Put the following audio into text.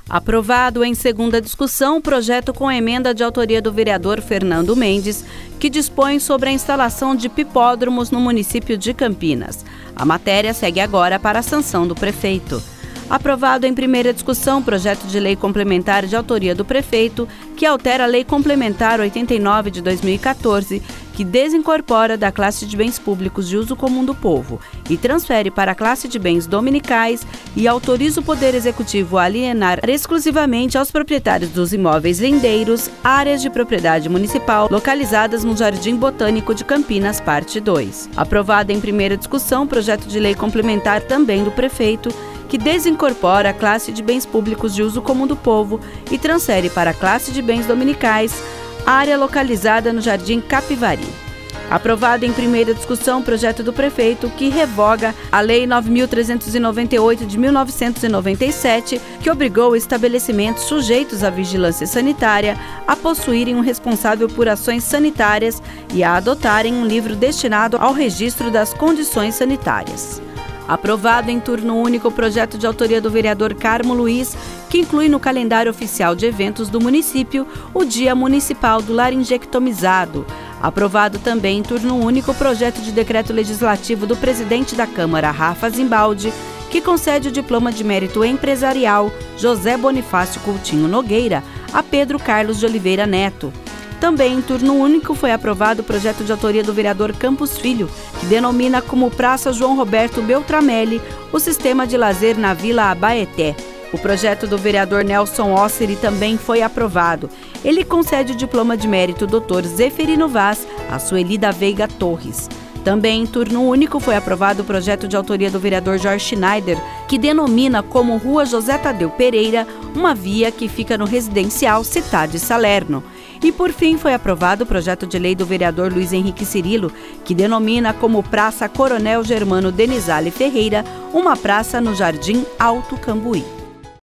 Aprovado em segunda discussão o projeto com emenda de autoria do vereador Fernando Mendes, que dispõe sobre a instalação de pipódromos no município de Campinas. A matéria segue agora para a sanção do prefeito. Aprovado em primeira discussão o projeto de lei complementar de autoria do prefeito, que altera a Lei Complementar 89 de 2014, que desincorpora da classe de bens públicos de uso comum do povo e transfere para a classe de bens dominicais e autoriza o Poder Executivo a alienar exclusivamente aos proprietários dos imóveis lindeiros áreas de propriedade municipal localizadas no Jardim Botânico de Campinas, parte 2. Aprovado em primeira discussão o projeto de lei complementar também do prefeito, que desincorpora a classe de bens públicos de uso comum do povo e transfere para a classe de bens dominicais área localizada no Jardim Capivari. Aprovado em primeira discussão o projeto do prefeito que revoga a Lei 9.398 de 1997, que obrigou estabelecimentos sujeitos à vigilância sanitária a possuírem um responsável por ações sanitárias e a adotarem um livro destinado ao registro das condições sanitárias. Aprovado em turno único o projeto de autoria do vereador Carmo Luiz, que inclui no calendário oficial de eventos do município o Dia Municipal do Laringectomizado. Aprovado também em turno único o projeto de decreto legislativo do presidente da Câmara, Rafa Zimbaldi, que concede o diploma de mérito empresarial José Bonifácio Coutinho Nogueira a Pedro Carlos de Oliveira Neto. Também em turno único foi aprovado o projeto de autoria do vereador Campos Filho, que denomina como Praça João Roberto Beltramelli o sistema de lazer na Vila Abaeté. O projeto do vereador Nelson Osseri também foi aprovado. Ele concede o diploma de mérito Dr. Zeferino Vaz a Sueli da Veiga Torres. Também em turno único foi aprovado o projeto de autoria do vereador Jorge Schneider, que denomina como Rua José Tadeu Pereira uma via que fica no residencial Cidade Salerno. E, por fim, foi aprovado o projeto de lei do vereador Luiz Henrique Cirilo, que denomina como Praça Coronel Germano Denizale Ferreira uma praça no Jardim Alto Cambuí.